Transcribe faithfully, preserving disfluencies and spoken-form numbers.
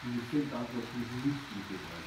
Und ich finde auch, dass das nicht mit